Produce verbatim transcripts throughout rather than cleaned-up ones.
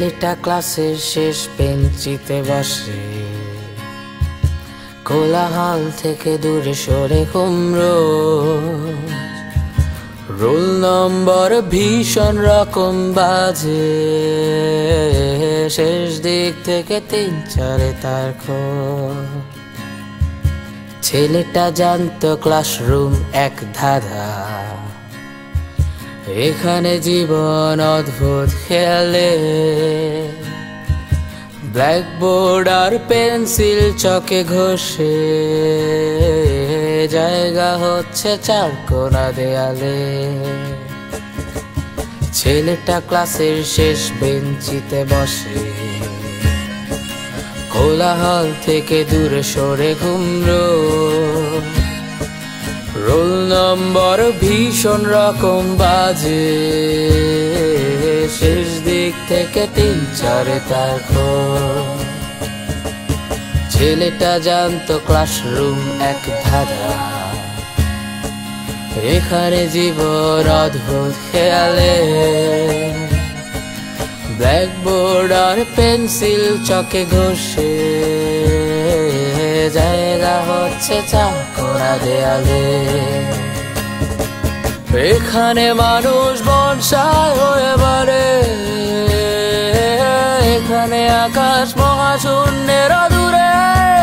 ছেলেটা ক্লাসের শেষ বেঞ্চিতে বসে, কোলাহল থেকে দূরে সরে কুমড়ো। রোল নম্বর ভীষণ রকম বাজে, শেষ দিক থেকে তিন চারে তার খোঁজ। ছেলেটা জানতো ক্লাসরুম এক ধাঁধা, এখানে জীবন অদ্ভুত খেলে। ব্ল্যাকবোর্ড আর পেন্সিল চকে ঘষে, জায়গা হচ্ছে চার কোনা দেয়ালে। ছেলেটা ক্লাসের শেষ বেঞ্চিতে বসে, কোলাহল থেকে দূরে সরে কুমড়ো। রোল নম্বর ভীষণ রকম বাজে, শেষ দিক থেকে তিন চারে তার খোঁজ। ছেলেটা জানতো ক্লাসরুম এক ধাঁধা, এখানে জীবন অদ্ভুত খেয়ালে। ব্ল্যাকবোর্ড আর পেন্সিল চকে ঘষে, জায়গা হচ্ছে চার কোনা দেয়ালে। এখানে মানুষ বনসাই হয়ে বাড়ে, এখানে আকাশ মহাশূন্যের দূরে।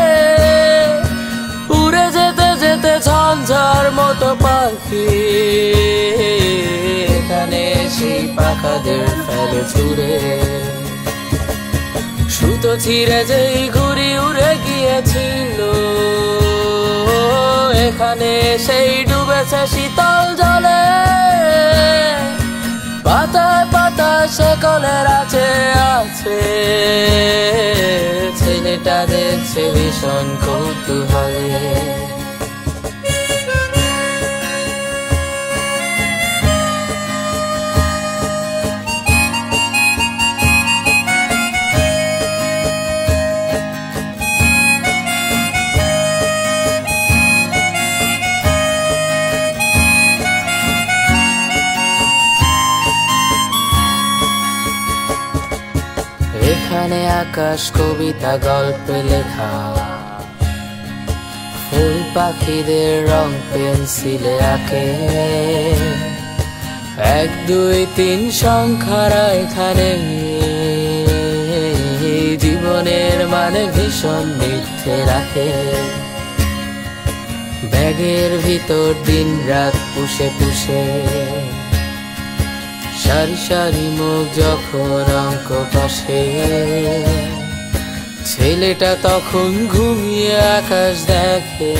উড়ে যেতে যেতে ঝঞ্ঝার মতো পাখি, এখানে সেই পাখাদের ফেলে ছুড়ে। সুতো ছিঁড়ে যেই ঘুড়ি উড়ে গিয়েছিল, এখানে সেই ডুবেছে শীতল জলে। পাতায় পাতায় শেকলের আছে আছে, ছেলেটা দেখছে ভীষণ কৌতূহলে। এখানে আকাশ কবিতা গল্পে লেখা, ফুল পাখিদের রং পেন্সিলে আঁকে। এক দুই তিন সংখ্যারা এখানে, জীবনের মানে ভীষণ মিথ্যে রাখে। ব্যাগের ভিতর দিন রাত পুষে পুষে, সারি সারি মুখ যখন অঙ্ক কষে। ছেলেটা তখন ঘুমিয়ে আকাশ দেখে,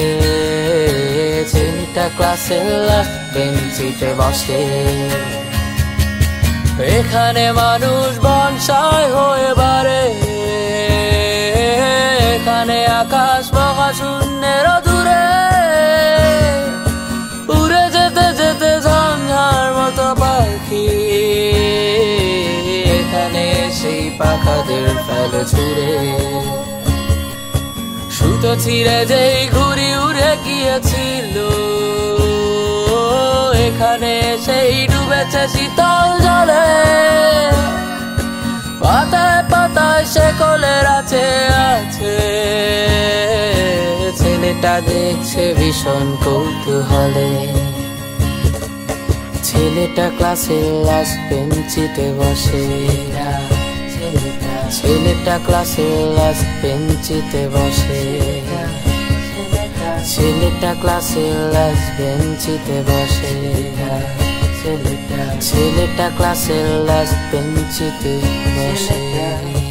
ছেলেটা ক্লাসের লাস্ট বেঞ্চিতে বসে। এখানে মানুষ বনসাই হয়ে বাড়ে, এখানে আকাশ মহাশূন্যের দূরে। উড়ে যেতে যেতে ঝঞ্ঝার মতো পাখি, এখানে সেই পাখাদের ফেলে ছুড়ে। সুতো ছিঁড়ে যেই ঘুড়ি উড়ে গিয়েছিল, এখানে সেই ডুবেছে শীতল জলে। পাতায় পাতায় শেকলের আছে আছে, ছেলেটা দেখছে ভীষণ কৌতূহলে। ছেলেটা ক্লাসের লাস্ট বেঞ্চিতে বসে, ছেলেটা ক্লাসের লাস্ট বেঞ্চিতে বসে। ছেলেটা ক্লাসের লাস্ট বেঞ্চিতে বসে, ছেলেটা ছেলেটা ক্লাসের লাস্ট বেঞ্চিতে বসে।